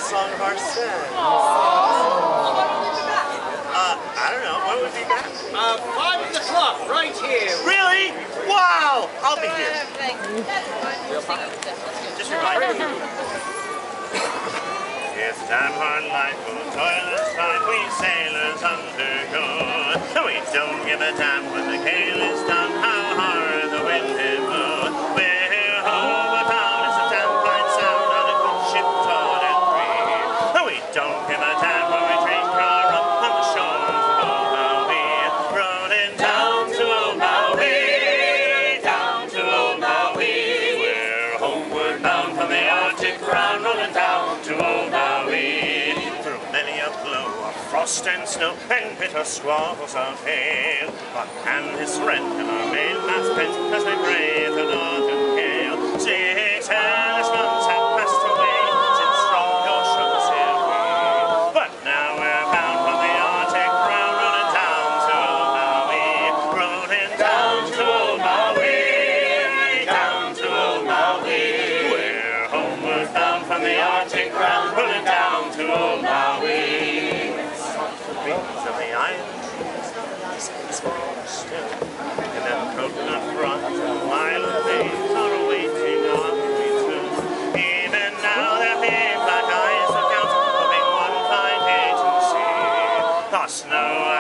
song of our sin. I don't know. When would be back? 5 o'clock, right here. Really? Wow! I'll be here. Just remind me. It's time hard life for toilets like we sailors undergo. No, we don't give a damn when the gale is done, how hard the wind may blow. We're homebound, it's a damn fine sound on a good ship tall and free. No, we don't give a damn when we drink our rum on the shores of Old Maui. Rolling down to Old Maui, down to Old Maui. We're homeward bound from the Arctic ground, rolling down to Old Maui. Through many a blow of frost and snow and bitter squalls of hail, our hand is rent and our mainmast bent as we brave the northern gale. 6 hellish months have passed away since from your shore sailed we, but now we're bound from the Arctic ground, rolling down to Old Maui, rolling down to Old Maui, down to Old Maui. We're homeward bound from the Arctic ground, rolling down to Old Maui. The beams of the island trees are nice and small still, and then coconut fronds and island bays are awaiting our return. Even now their big black eyes look out, hoping one fine day to see our snow